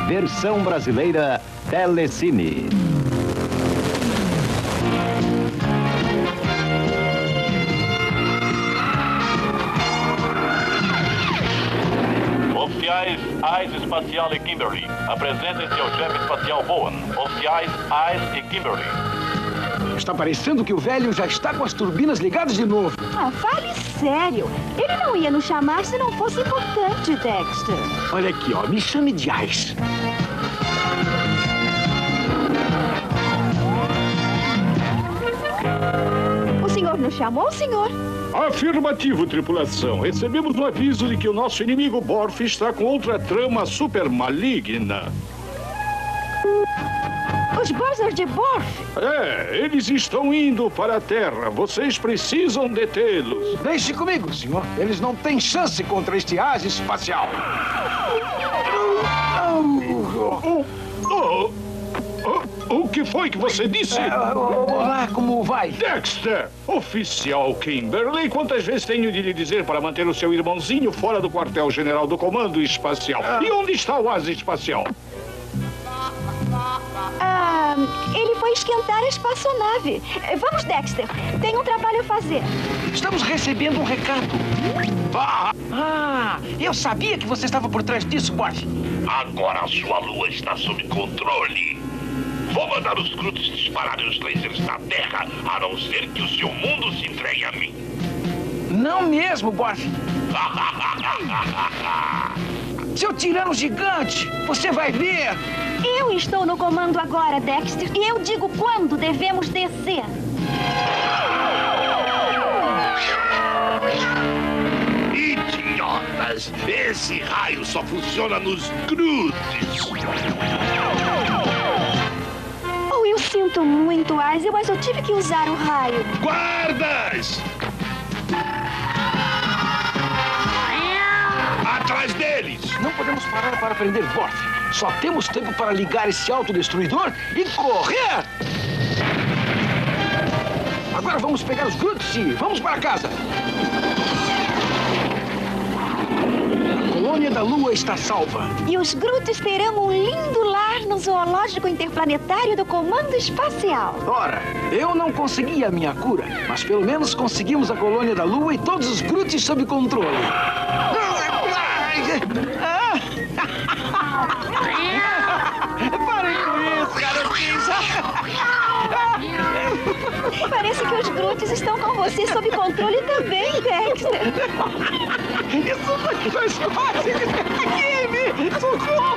Versão brasileira Telecine. Oficiais Ice Espacial e Kimberly, apresentem-se ao chefe espacial Bowen. Oficiais Ice e Kimberly. Está parecendo que o velho já está com as turbinas ligadas de novo. Ah, fale sério. Ele não ia nos chamar se não fosse importante, Dexter. Olha aqui, ó. Me chame de Ice. O senhor nos chamou, senhor? Afirmativo, tripulação. Recebemos um aviso de que o nosso inimigo Borf está com outra trama super maligna. Os Buzzard de Borf? É, eles estão indo para a Terra. Vocês precisam detê-los. Deixe comigo, senhor. Eles não têm chance contra este asa espacial. O que foi que você disse? Olá, como vai? Dexter! Oficial Kimberly, quantas vezes tenho de lhe dizer para manter o seu irmãozinho fora do quartel-general do Comando Espacial? E onde está o asa espacial? Ele foi esquentar a espaçonave. Vamos, Dexter. Tem um trabalho a fazer. Estamos recebendo um recado. Eu sabia que você estava por trás disso, Borf. Agora a sua lua está sob controle. Vou mandar os Gruts dispararem os lasers na Terra, a não ser que o seu mundo se entregue a mim. Não mesmo, Borf. Seu tirano gigante, você vai ver. Eu estou no comando agora, Dexter, e eu digo quando devemos descer. Idiotas! Esse raio só funciona nos Gruts. Oh, eu sinto muito, Isaac, mas eu tive que usar o raio. Guardas! Atrás deles! Não podemos parar para prender Borf. Só temos tempo para ligar esse autodestruidor e correr! Agora vamos pegar os Gruts e vamos para casa. A colônia da Lua está salva. E os Gruts terão um lindo lar no zoológico interplanetário do Comando Espacial. Ora, eu não consegui a minha cura, mas pelo menos conseguimos a colônia da Lua e todos os Gruts sob controle. Parem com isso, garotinhos. Parece que os Gruts estão com você sob controle também, Dexter. Isso não é fácil. Socorro!